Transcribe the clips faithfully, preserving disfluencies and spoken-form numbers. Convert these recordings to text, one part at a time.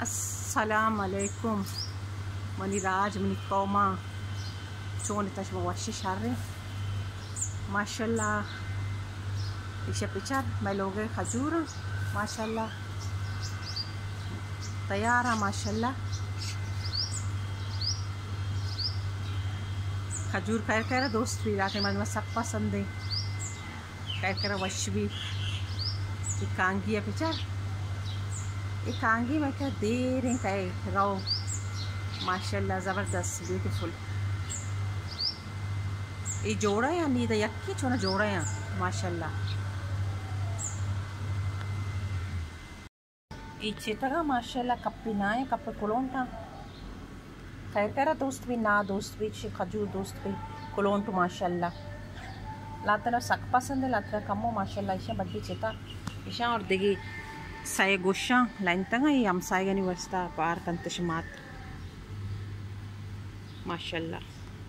अस्सलाम अलैकुम मनी राज मनी कौमा चोन तश वशी शारे माशाल्लाह इशे पिचर मैं लोग खजूर माशाल्लाह तैयार है माशाल्लाह खजूर खैर खैर दोस्त भी रात में सब पसंद है खैर खैर वश भी कांगी है पिचर ये कांगी में क्या दे रहे कहे रो माशाल्लाह ज़बरदस्त ब्यूटीफुल ये जोड़ा या नी तो यक्की छोना जोड़ा या माशाल्लाह ये चितगा माशाल्लाह कप्पी ना है कप्पे कुलोंटा कह करा दोस्त भी ना दोस्त भी खजूर दोस्त भी कुलोंटू माशाल्लाह लातना सक पसंद है लातना कमो माशाल्लाह इशा बड्डी चिता इशा और देगी साये गोशा लाइन तंगा ये हम साये गनी वस्ता पार कंतशमात माशाल्लाह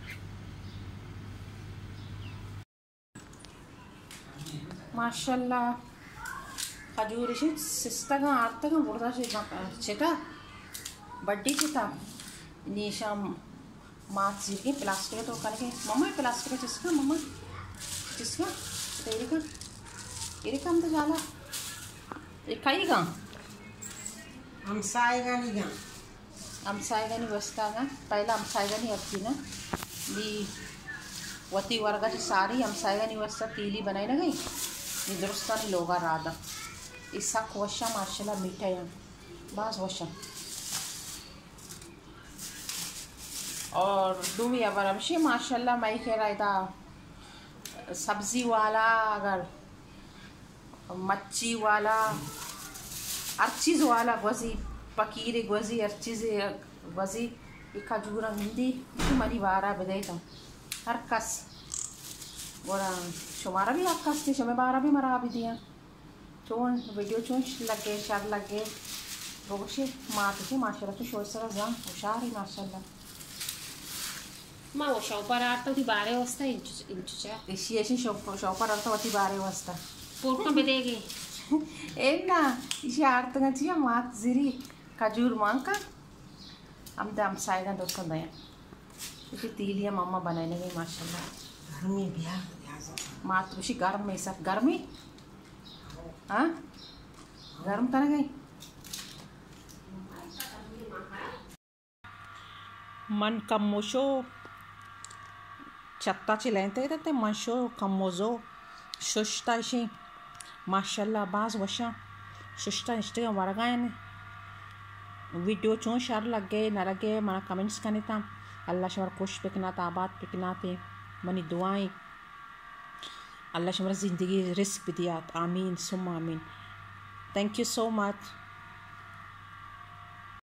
माशाल्लाह खजूर इसे सिस्तगा आर्तगा बुढ़ा से चिता बड्डी चिता नीशा मात जीके प्लास्टिक तो करके मम्मा प्लास्टिक जिसका मम्मा जिसका तेरे का तेरे का हम तो जाला खाईगा हम साएगा नहीं गा हम साएगा नहीं बसता गा पहला हम साएगा नहीं अब ना नी वती वर्गा की सारी हम साएगा नहीं बसता तीली बनाई ना गई ये दुरुस्ता नहीं लोगा राधा इसका वशा माशाल्लाह मीठा है बस वशा और दूमी अब हमशी माशाल्लाह मैं कह रहा था सब्जी वाला अगर मच्छी वाला हर चीज़ वाला गज़ी पकीर गज़ी हर चीज़ गज़ी खजूर हिंदी मनी बारह बजाई था हर कस बोला शुमारा भी आप कस थे शमे बारह भी मरा भी दिया चोन वीडियो चोन लगे शर लगे रोशे माँ तुझे माशाल्लाह तो शोर सर जा होशार ही माशाल्लाह माँ वो शौपर आठ तो बारह वाजता इंच इंच चा इसी ऐसी शौपर आठ तो बारह वाजता पोर्क में देगी एक ना इसे आर्त का चाहिए मात ज़री खजूर मांग का हम दम साइडा दोस्तों दया इसे तीलियाँ मम्मा बनाने गई माशाल्लाह गर्मी भी आ मात उसी गर्म में सब गर्मी हाँ गर्म तरह गई मन कमोशो चत्ता चिलेंते रहते मनशो कमोजो शुष्टा इशी माशाल्लाह बाज वशा शुष्टा इश्ते वरगायन वीडियो चों शर लग गए न लगे मना कमेंट्स करने था अल्लाह शमर खुश पिकना था आबाद पिकना थे मनी दुआएं अल्लाह शमर ज़िंदगी रिस्क भी दिया आमीन सुम आमीन थैंक यू सो मच।